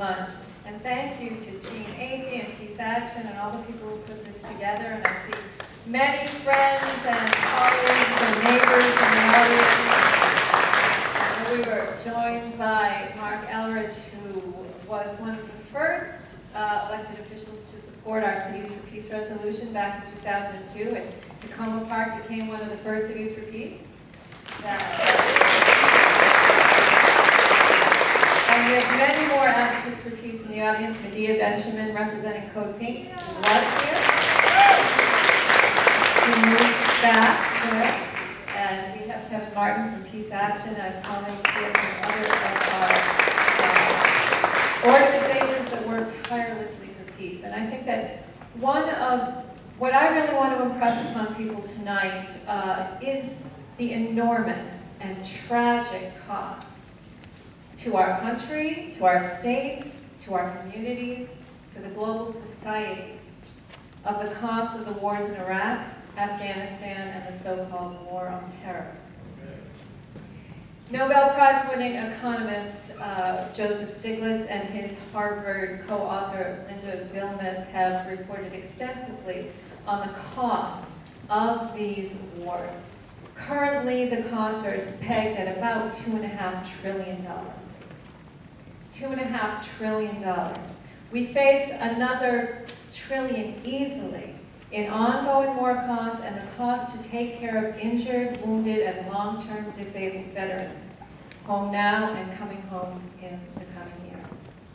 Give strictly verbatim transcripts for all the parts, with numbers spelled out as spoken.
much. And thank you to Jean Avey and Peace Action and all the people who put this together. And I see many friends and colleagues and neighbors in the audience. And we were joined by Mark Elridge, who was one of the first uh, elected officials to support our Cities for Peace resolution back in two thousand two. And Tacoma Park became one of the first cities for peace. That, And we have many more advocates for peace in the audience. Medea Benjamin, representing Code Pink, was here. She moved back there. And we have Kevin Martin from Peace Action and colleagues here from other of our uh, organizations that work tirelessly for peace. And I think that one of what I really want to impress upon people tonight uh, is the enormous and tragic cost to our country, to our states, to our communities, to the global society of the cost of the wars in Iraq, Afghanistan, and the so-called war on terror. Nobel Prize-winning economist uh, Joseph Stiglitz and his Harvard co-author Linda Vilmes have reported extensively on the costs of these wars. Currently, the costs are pegged at about two and a half trillion dollars. Two and a half trillion dollars. We face another trillion easily in ongoing war costs and the cost to take care of injured, wounded, and long-term disabled veterans, home now and coming home in the coming years.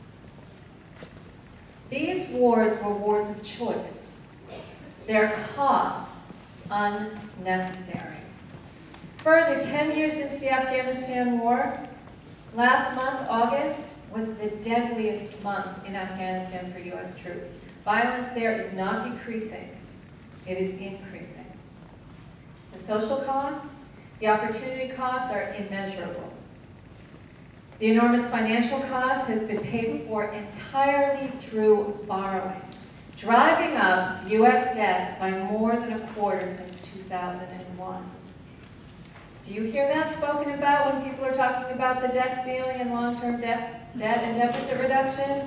These wars were wars of choice. Their costs unnecessary. Further, ten years into the Afghanistan war, last month, August, was the deadliest month in Afghanistan for U S troops. Violence there is not decreasing, it is increasing. The social costs, the opportunity costs are immeasurable. The enormous financial cost has been paid for entirely through borrowing, driving up U S debt by more than a quarter since two thousand one. Do you hear that spoken about when people are talking about the debt ceiling and long-term debt, debt and deficit reduction?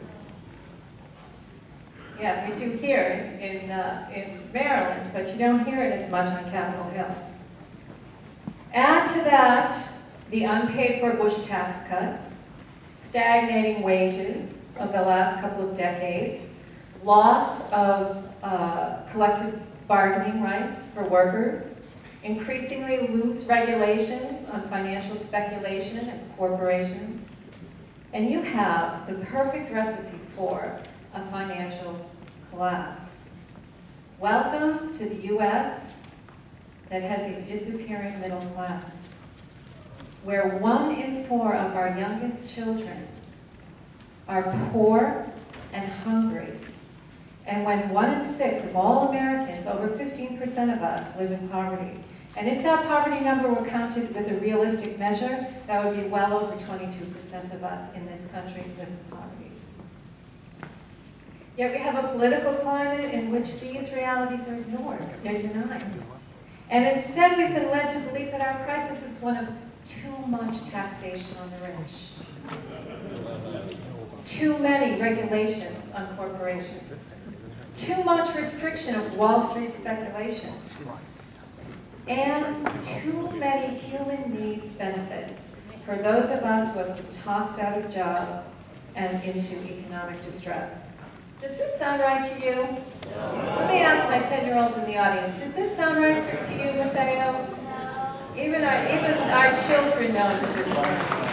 Yeah, we do here in, uh, in Maryland, but you don't hear it as much on Capitol Hill. Add to that the unpaid for Bush tax cuts, stagnating wages of the last couple of decades, loss of uh, collective bargaining rights for workers, increasingly loose regulations on financial speculation and corporations, and you have the perfect recipe for a financial collapse. Welcome to the U S that has a disappearing middle class, where one in four of our youngest children are poor and hungry, and when one in six of all Americans, over fifteen percent of us, live in poverty. And if that poverty number were counted with a realistic measure, that would be well over twenty-two percent of us in this country live in poverty. Yet we have a political climate in which these realities are ignored, they're denied. And instead we've been led to believe that our crisis is one of too much taxation on the rich, too many regulations on corporations, too much restriction of Wall Street speculation, and too many human needs benefits for those of us who have been tossed out of jobs and into economic distress. Does this sound right to you? Let me ask my ten-year-olds in the audience, does this sound right to you, Miss Ayo? Even our, even our children know this isn't right.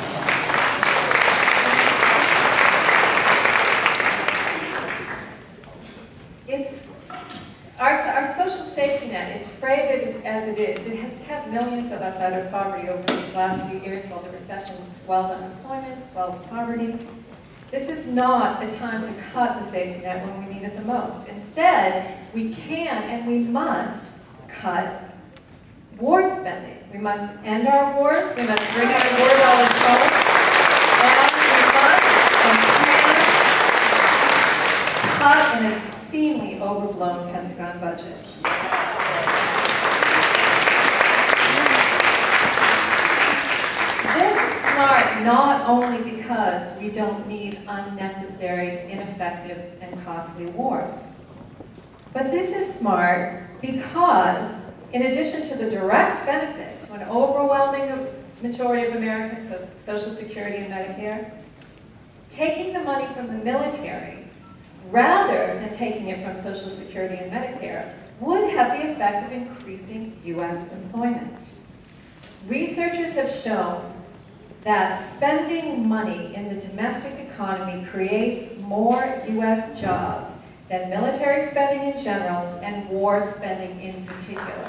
It's Our, our social safety net, it's frayed as, as it is, it has kept millions of us out of poverty over these last few years while the recession swelled unemployment, swelled poverty. This is not a time to cut the safety net when we need it the most. Instead, we can and we must cut war spending. We must end our wars, we must bring our war dollars home, and we must cut an obscenely overblown Pentagon budget. This smart not only because we don't need unnecessary, ineffective, and costly wars. But this is smart because, in addition to the direct benefit to an overwhelming majority of Americans of Social Security and Medicare, taking the money from the military, rather than taking it from Social Security and Medicare, would have the effect of increasing U S employment. Researchers have shown that spending money in the domestic economy creates more U S jobs than military spending in general and war spending in particular.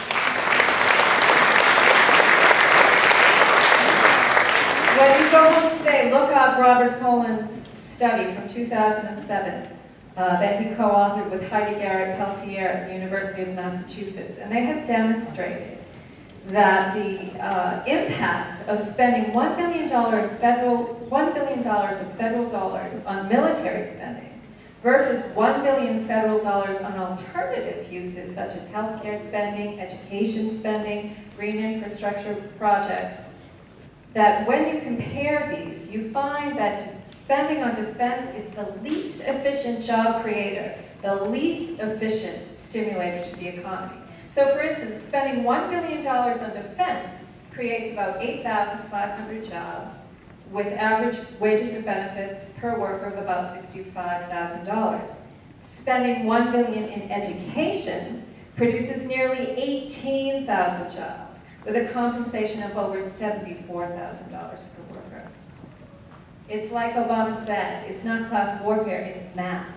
When you go home today, look up Robert Cohen's study from two thousand seven uh, that he co-authored with Heidi Garrett Peltier at the University of Massachusetts. And they have demonstrated that the uh, impact of spending one billion dollars in federal, one billion dollars of federal dollars on military spending versus one billion dollars federal dollars on alternative uses such as healthcare spending, education spending, green infrastructure projects, that when you compare these, you find that spending on defense is the least efficient job creator, the least efficient stimulator to the economy. So for instance, spending one billion dollars on defense creates about eight thousand five hundred jobs with average wages and benefits per worker of about sixty-five thousand dollars. Spending one billion dollars in education produces nearly eighteen thousand jobs with a compensation of over seventy-four thousand dollars per worker. It's like Obama said, it's not class warfare, it's math.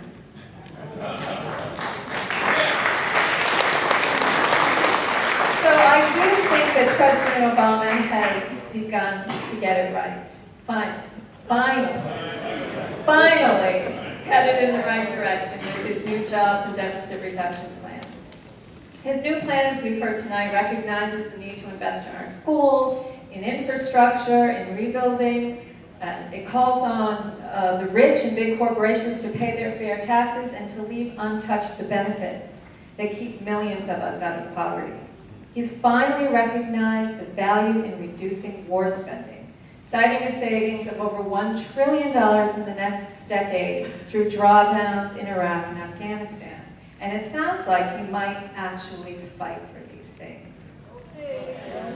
So I do think that President Obama has begun to get it right. Finally, finally, finally headed in the right direction with his new jobs and deficit reduction plan. His new plan, as we've heard tonight, recognizes the need to invest in our schools, in infrastructure, in rebuilding. Uh, it calls on uh, the rich and big corporations to pay their fair taxes and to leave untouched the benefits that keep millions of us out of poverty. He's finally recognized the value in reducing war spending, citing a savings of over one trillion dollars in the next decade through drawdowns in Iraq and Afghanistan. And it sounds like he might actually fight for these things. We'll see.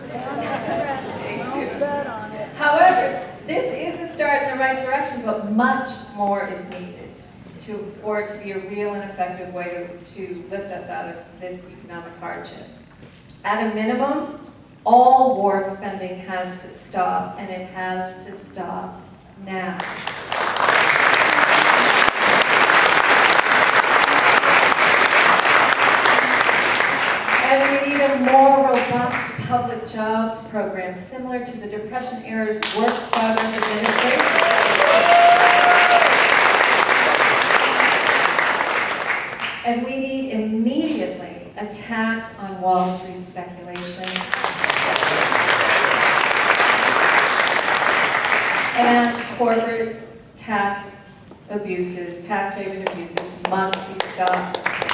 Stay tuned. However, this is a start in the right direction, but much more is needed to, for it to be a real and effective way to, to lift us out of this economic hardship. At a minimum, all war spending has to stop, and it has to stop now. And we need a more robust public jobs program similar to the Depression-era's Works Progress Administration. And we need immediately a tax on Wall Street speculation. And corporate tax abuses, tax haven abuses must be stopped.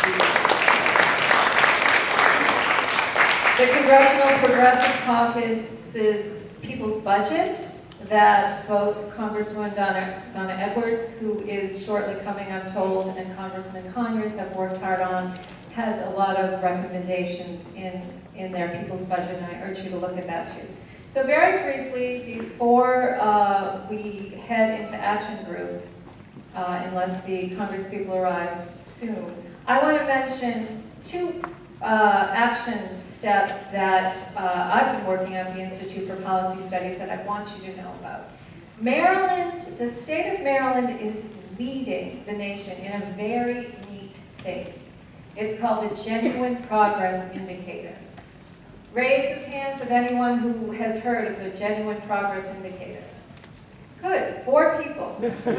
The Congressional Progressive Caucus's People's Budget that both Congresswoman Donna, Donna Edwards, who is shortly coming, I'm told, and Congressman Conyers have worked hard on, has a lot of recommendations in, in their People's Budget, and I urge you to look at that too. So very briefly, before uh, we head into action groups, uh, unless the Congress people arrive soon, I want to mention two Uh, action steps that uh, I've been working on at the Institute for Policy Studies that I want you to know about. Maryland, the state of Maryland is leading the nation in a very neat thing. It's called the Genuine Progress Indicator. Raise of hands of anyone who has heard of the Genuine Progress Indicator. Good, four people.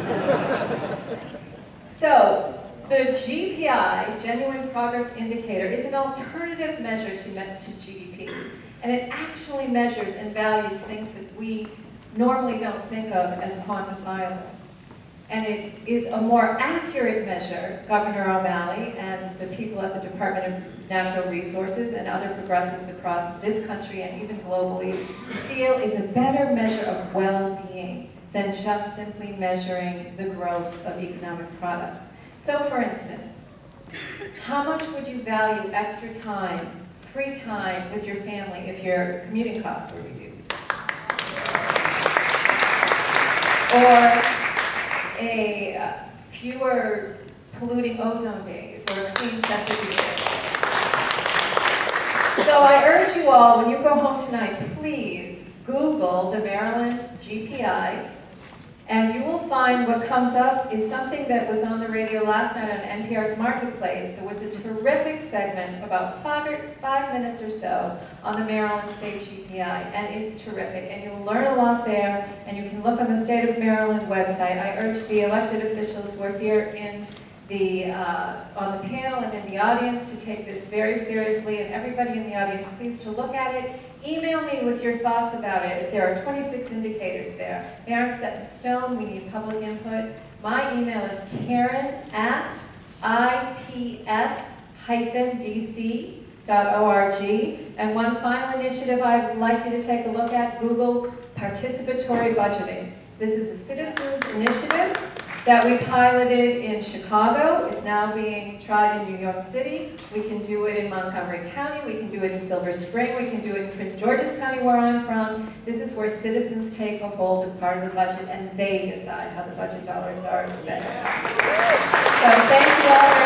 So, the G P I, Genuine Progress Indicator, is an alternative measure to, to G D P. And it actually measures and values things that we normally don't think of as quantifiable. and it is a more accurate measure, Governor O'Malley and the people at the Department of Natural Resources and other progressives across this country and even globally feel is a better measure of well-being than just simply measuring the growth of economic products. So for instance, how much would you value extra time, free time with your family if your commuting costs were reduced? Or a uh, fewer polluting ozone days, or a clean Chesapeake day. So I urge you all, when you go home tonight, please Google the Maryland G P I, and you will find what comes up is something that was on the radio last night on N P R's Marketplace. There was a terrific segment, about five, or five minutes or so, on the Maryland State G P I, and it's terrific. And you'll learn a lot there, and you can look on the State of Maryland website. I urge the elected officials who are here in the, uh, on the panel and in the audience to take this very seriously, and everybody in the audience, please, to look at it. Email me with your thoughts about it. There are twenty-six indicators there. They aren't set in stone. We need public input. My email is Karen at I P S D C dot org. And one final initiative I would like you to take a look at, Google participatory budgeting. This is a citizens initiative that we piloted in Chicago. It's now being tried in New York City. We can do it in Montgomery County. We can do it in Silver Spring. We can do it in Prince George's County, where I'm from. This is where citizens take a hold of part of the budget, and they decide how the budget dollars are spent. So thank you all.